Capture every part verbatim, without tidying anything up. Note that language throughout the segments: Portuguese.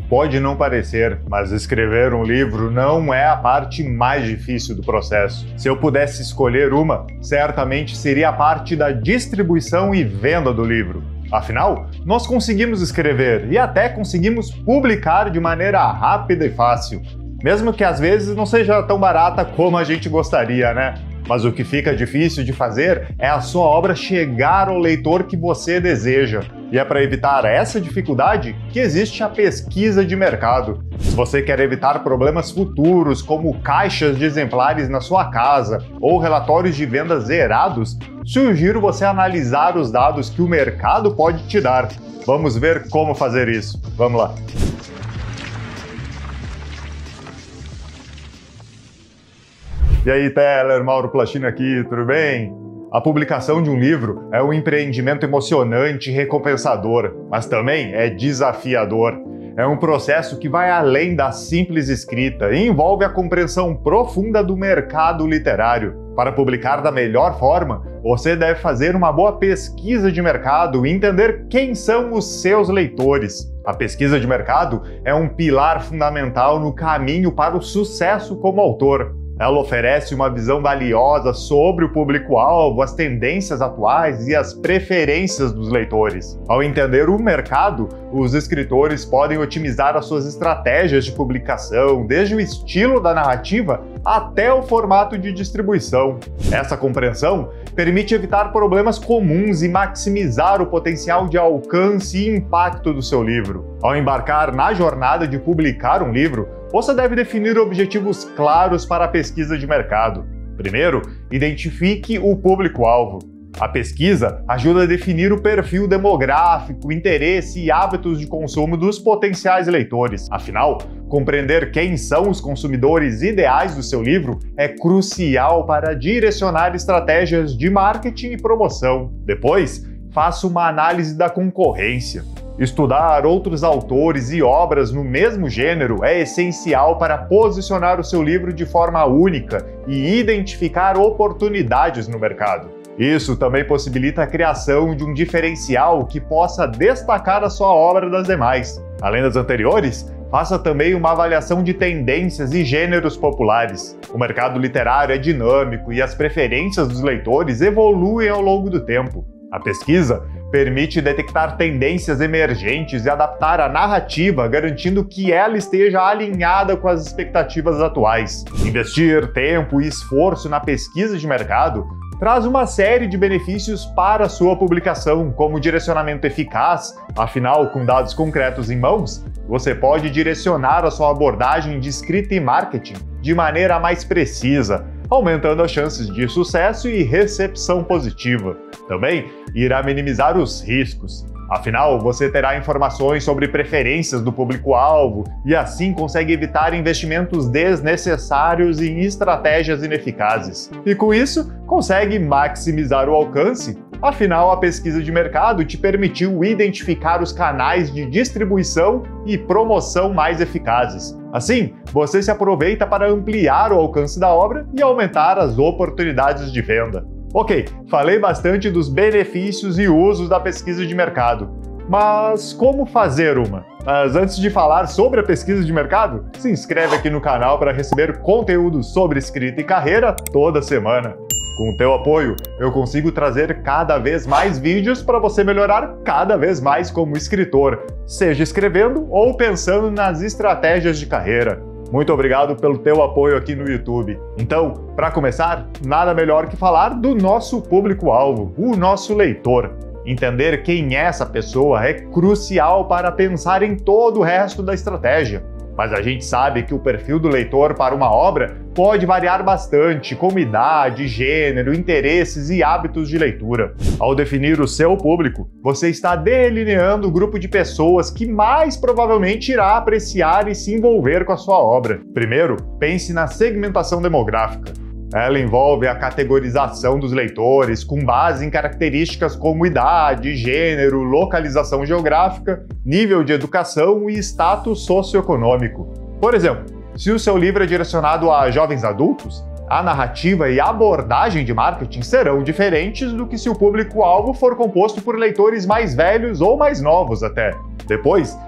Pode não parecer, mas escrever um livro não é a parte mais difícil do processo. Se eu pudesse escolher uma, certamente seria a parte da distribuição e venda do livro. Afinal, nós conseguimos escrever e até conseguimos publicar de maneira rápida e fácil. Mesmo que às vezes não seja tão barata como a gente gostaria, né? Mas o que fica difícil de fazer é a sua obra chegar ao leitor que você deseja. E é para evitar essa dificuldade que existe a pesquisa de mercado. Se você quer evitar problemas futuros, como caixas de exemplares na sua casa ou relatórios de vendas zerados, sugiro você analisar os dados que o mercado pode te dar. Vamos ver como fazer isso. Vamos lá! E aí, Teller, Mauro Plachino aqui, tudo bem? A publicação de um livro é um empreendimento emocionante e recompensador, mas também é desafiador. É um processo que vai além da simples escrita e envolve a compreensão profunda do mercado literário. Para publicar da melhor forma, você deve fazer uma boa pesquisa de mercado e entender quem são os seus leitores. A pesquisa de mercado é um pilar fundamental no caminho para o sucesso como autor. Ela oferece uma visão valiosa sobre o público-alvo, as tendências atuais e as preferências dos leitores. Ao entender o mercado, os escritores podem otimizar as suas estratégias de publicação, desde o estilo da narrativa até o formato de distribuição. Essa compreensão permite evitar problemas comuns e maximizar o potencial de alcance e impacto do seu livro. Ao embarcar na jornada de publicar um livro, você deve definir objetivos claros para a pesquisa de mercado. Primeiro, identifique o público-alvo. A pesquisa ajuda a definir o perfil demográfico, interesse e hábitos de consumo dos potenciais leitores. Afinal, compreender quem são os consumidores ideais do seu livro é crucial para direcionar estratégias de marketing e promoção. Depois, faça uma análise da concorrência. Estudar outros autores e obras no mesmo gênero é essencial para posicionar o seu livro de forma única e identificar oportunidades no mercado. Isso também possibilita a criação de um diferencial que possa destacar a sua obra das demais. Além das anteriores, faça também uma avaliação de tendências e gêneros populares. O mercado literário é dinâmico e as preferências dos leitores evoluem ao longo do tempo. A pesquisa permite detectar tendências emergentes e adaptar a narrativa, garantindo que ela esteja alinhada com as expectativas atuais. Investir tempo e esforço na pesquisa de mercado traz uma série de benefícios para a sua publicação, como direcionamento eficaz. Afinal, com dados concretos em mãos, você pode direcionar a sua abordagem de escrita e marketing de maneira mais precisa, aumentando as chances de sucesso e recepção positiva. Também irá minimizar os riscos. Afinal, você terá informações sobre preferências do público-alvo e assim consegue evitar investimentos desnecessários em estratégias ineficazes. E com isso, consegue maximizar o alcance. Afinal, a pesquisa de mercado te permitiu identificar os canais de distribuição e promoção mais eficazes. Assim, você se aproveita para ampliar o alcance da obra e aumentar as oportunidades de venda. Ok, falei bastante dos benefícios e usos da pesquisa de mercado. Mas como fazer uma? Mas antes de falar sobre a pesquisa de mercado, se inscreve aqui no canal para receber conteúdo sobre escrita e carreira toda semana. Com o teu apoio, eu consigo trazer cada vez mais vídeos para você melhorar cada vez mais como escritor, seja escrevendo ou pensando nas estratégias de carreira. Muito obrigado pelo teu apoio aqui no YouTube. Então, para começar, nada melhor que falar do nosso público-alvo, o nosso leitor. Entender quem é essa pessoa é crucial para pensar em todo o resto da estratégia. Mas a gente sabe que o perfil do leitor para uma obra pode variar bastante, como idade, gênero, interesses e hábitos de leitura. Ao definir o seu público, você está delineando o grupo de pessoas que mais provavelmente irá apreciar e se envolver com a sua obra. Primeiro, pense na segmentação demográfica. Ela envolve a categorização dos leitores com base em características como idade, gênero, localização geográfica, nível de educação e status socioeconômico. Por exemplo, se o seu livro é direcionado a jovens adultos, a narrativa e a abordagem de marketing serão diferentes do que se o público-alvo for composto por leitores mais velhos ou mais novos até. Depois,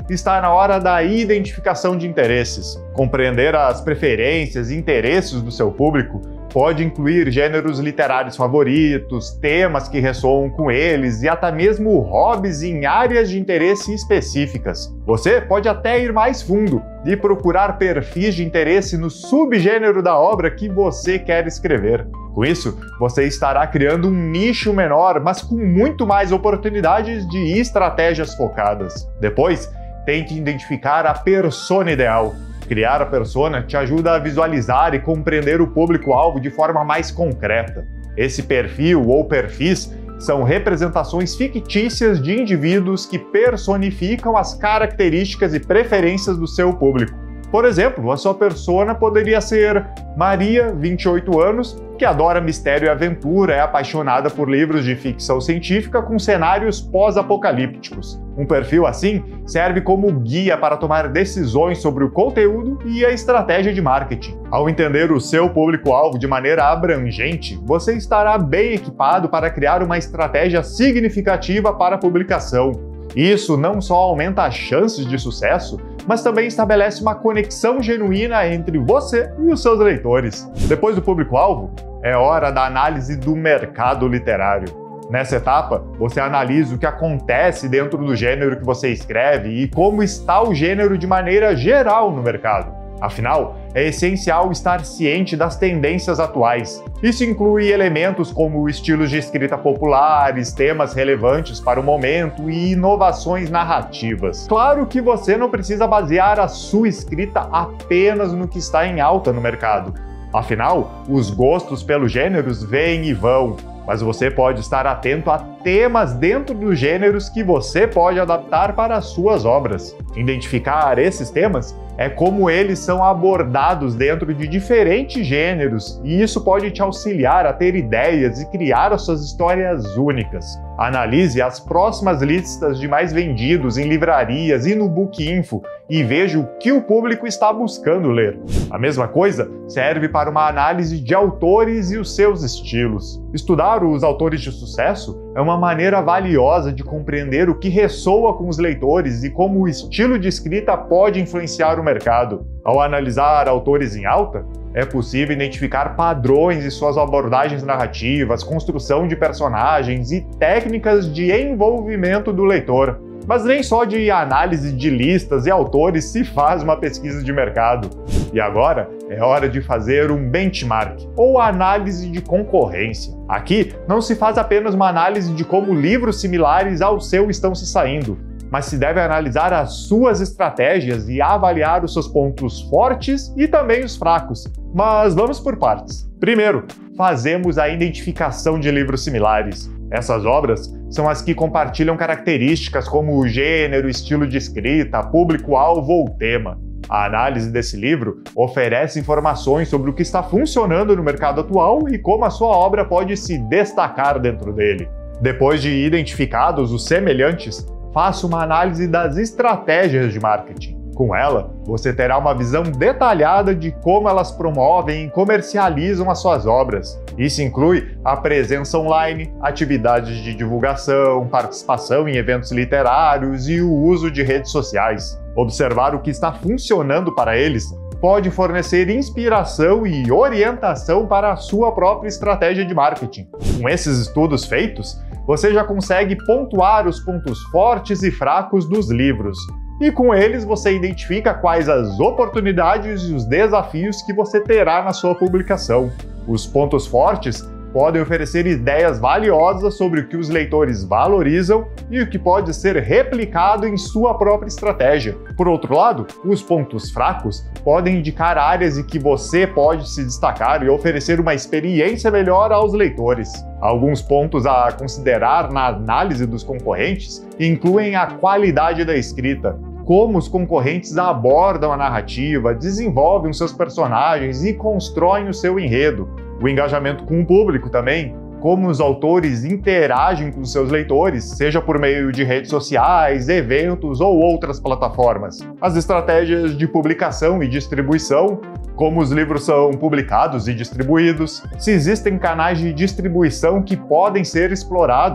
está na hora da identificação de interesses. Compreender as preferências e interesses do seu público pode incluir gêneros literários favoritos, temas que ressoam com eles e até mesmo hobbies em áreas de interesse específicas. Você pode até ir mais fundo e procurar perfis de interesse no subgênero da obra que você quer escrever. Com isso, você estará criando um nicho menor, mas com muito mais oportunidades de estratégias focadas. Depois, tente identificar a persona ideal. Criar a persona te ajuda a visualizar e compreender o público-alvo de forma mais concreta. Esse perfil ou perfis são representações fictícias de indivíduos que personificam as características e preferências do seu público. Por exemplo, a sua persona poderia ser Maria, vinte e oito anos, que adora mistério e aventura, é apaixonada por livros de ficção científica com cenários pós-apocalípticos. Um perfil assim serve como guia para tomar decisões sobre o conteúdo e a estratégia de marketing. Ao entender o seu público-alvo de maneira abrangente, você estará bem equipado para criar uma estratégia significativa para a publicação. Isso não só aumenta as chances de sucesso, mas também estabelece uma conexão genuína entre você e os seus leitores. Depois do público-alvo, é hora da análise do mercado literário. Nessa etapa, você analisa o que acontece dentro do gênero que você escreve e como está o gênero de maneira geral no mercado. Afinal, é essencial estar ciente das tendências atuais. Isso inclui elementos como estilos de escrita populares, temas relevantes para o momento e inovações narrativas. Claro que você não precisa basear a sua escrita apenas no que está em alta no mercado. Afinal, os gostos pelos gêneros vêm e vão, mas você pode estar atento a temas dentro dos gêneros que você pode adaptar para as suas obras. Identificar esses temas é como eles são abordados dentro de diferentes gêneros, e isso pode te auxiliar a ter ideias e criar as suas histórias únicas. Analise as próximas listas de mais vendidos em livrarias e no Bookinfo e veja o que o público está buscando ler. A mesma coisa serve para uma análise de autores e os seus estilos. Estudar os autores de sucesso é uma maneira valiosa de compreender o que ressoa com os leitores e como o estilo de escrita pode influenciar o mercado. Ao analisar autores em alta, é possível identificar padrões em suas abordagens narrativas, construção de personagens e técnicas de envolvimento do leitor. Mas nem só de análise de listas e autores se faz uma pesquisa de mercado. E agora é hora de fazer um benchmark, ou análise de concorrência. Aqui não se faz apenas uma análise de como livros similares ao seu estão se saindo, mas se deve analisar as suas estratégias e avaliar os seus pontos fortes e também os fracos. Mas vamos por partes. Primeiro, fazemos a identificação de livros similares. Essas obras são as que compartilham características como o gênero, estilo de escrita, público-alvo ou tema. A análise desse livro oferece informações sobre o que está funcionando no mercado atual e como a sua obra pode se destacar dentro dele. Depois de identificados os semelhantes, faça uma análise das estratégias de marketing. Com ela, você terá uma visão detalhada de como elas promovem e comercializam as suas obras. Isso inclui a presença online, atividades de divulgação, participação em eventos literários e o uso de redes sociais. Observar o que está funcionando para eles pode fornecer inspiração e orientação para a sua própria estratégia de marketing. Com esses estudos feitos, você já consegue pontuar os pontos fortes e fracos dos livros. E com eles você identifica quais as oportunidades e os desafios que você terá na sua publicação. Os pontos fortes podem oferecer ideias valiosas sobre o que os leitores valorizam e o que pode ser replicado em sua própria estratégia. Por outro lado, os pontos fracos podem indicar áreas em que você pode se destacar e oferecer uma experiência melhor aos leitores. Alguns pontos a considerar na análise dos concorrentes incluem a qualidade da escrita, como os concorrentes abordam a narrativa, desenvolvem os seus personagens e constroem o seu enredo. O engajamento com o público também, como os autores interagem com seus leitores, seja por meio de redes sociais, eventos ou outras plataformas. As estratégias de publicação e distribuição, como os livros são publicados e distribuídos, se existem canais de distribuição que podem ser explorados,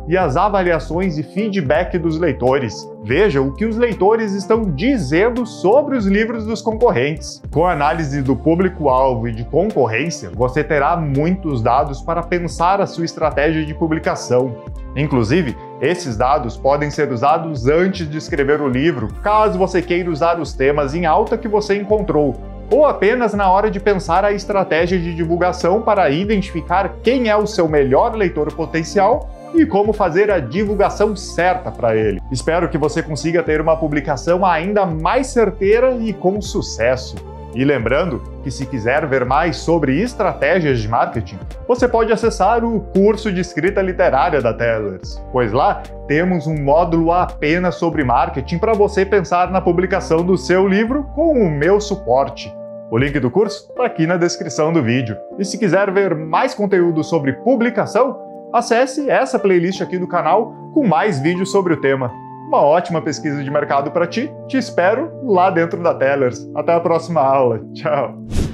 e as avaliações e feedback dos leitores. Veja o que os leitores estão dizendo sobre os livros dos concorrentes. Com a análise do público-alvo e de concorrência, você terá muitos dados para pensar a sua estratégia de publicação. Inclusive, esses dados podem ser usados antes de escrever o livro, caso você queira usar os temas em alta que você encontrou, ou apenas na hora de pensar a estratégia de divulgação para identificar quem é o seu melhor leitor potencial e como fazer a divulgação certa para ele. Espero que você consiga ter uma publicação ainda mais certeira e com sucesso. E lembrando que se quiser ver mais sobre estratégias de marketing, você pode acessar o curso de escrita literária da Tellers, pois lá temos um módulo apenas sobre marketing para você pensar na publicação do seu livro com o meu suporte. O link do curso está aqui na descrição do vídeo. E se quiser ver mais conteúdo sobre publicação, acesse essa playlist aqui do canal com mais vídeos sobre o tema. Uma ótima pesquisa de mercado para ti. Te espero lá dentro da Tellers. Até a próxima aula. Tchau!